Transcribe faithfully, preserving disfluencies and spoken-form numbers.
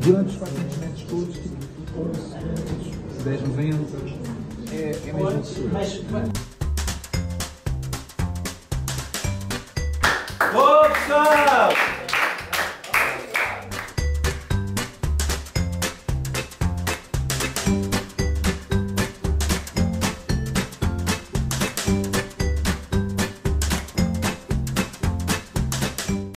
durante os quatrocentos metros todos, tipo, dez noventa, é, é mesmo absurdo. Boa, pessoal!